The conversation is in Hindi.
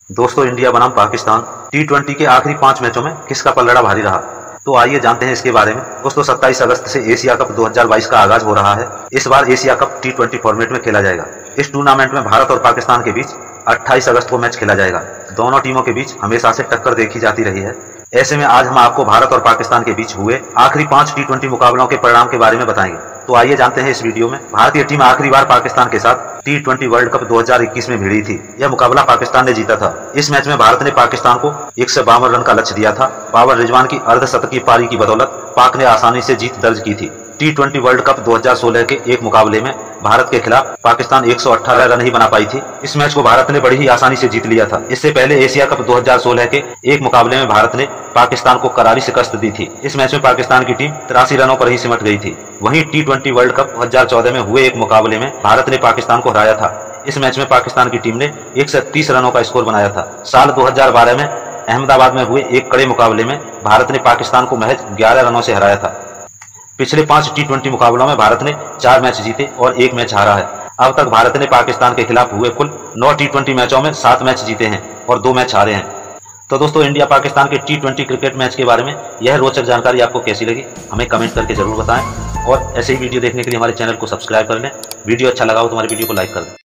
दोस्तों, इंडिया बनाम पाकिस्तान T20 के आखिरी 5 मैचों में किसका पलड़ा भारी रहा? तो आइए जानते हैं इसके बारे में। दोस्तों, 27 अगस्त से एशिया कप 2022 का आगाज हो रहा है। इस बार एशिया कप T20 फॉर्मेट में खेला जाएगा। इस टूर्नामेंट में भारत और पाकिस्तान के बीच 28 अगस्त को मैच खेला जाएगा। दोनों टीमों के बीच हमेशा से टक्कर देखी जाती रही है। ऐसे में आज हम आपको भारत और पाकिस्तान के बीच हुए आखिरी 5 T20 मुकाबलों के परिणाम के बारे में बताएंगे। तो आइए जानते हैं इस वीडियो में। भारतीय टीम आखिरी बार पाकिस्तान के साथ T20 वर्ल्ड कप 2021 में भिड़ी थी। यह मुकाबला पाकिस्तान ने जीता था। इस मैच में भारत ने पाकिस्तान को 152 रन का लक्ष्य दिया था। बाबर रिजवान की अर्धशतकीय पारी की बदौलत पाक ने आसानी से जीत दर्ज की थी। T20 वर्ल्ड कप 2016 के एक मुकाबले में भारत के खिलाफ पाकिस्तान 118 रन ही बना पाई थी। इस मैच को भारत ने बड़ी ही आसानी से जीत लिया था। इससे पहले एशिया कप 2016 के एक मुकाबले में भारत ने पाकिस्तान को करारी शिकस्त दी थी। इस मैच में पाकिस्तान की टीम 83 रनों पर ही सिमट गई थी। वहीं T20 वर्ल्ड कप 2014 में हुए एक मुकाबले में भारत ने पाकिस्तान को हराया था। इस मैच में पाकिस्तान की टीम ने 130 रनों का स्कोर बनाया था। साल 2012 में अहमदाबाद में हुए एक कड़े मुकाबले में भारत ने पाकिस्तान को महज 11 रनों से हराया था। पिछले 5 T20 मुकाबलों में भारत ने 4 मैच जीते और 1 मैच हारा है। अब तक भारत ने पाकिस्तान के खिलाफ हुए कुल 9 T20 मैचों में 7 मैच जीते हैं और 2 मैच हारे हैं। तो दोस्तों, इंडिया पाकिस्तान के T20 क्रिकेट मैच के बारे में यह रोचक जानकारी आपको कैसी लगी, हमें कमेंट करके जरूर बताएं। और ऐसे ही वीडियो देखने के लिए हमारे चैनल को सब्सक्राइब कर लें। वीडियो अच्छा लगा हो तो हमारे वीडियो को लाइक कर दें।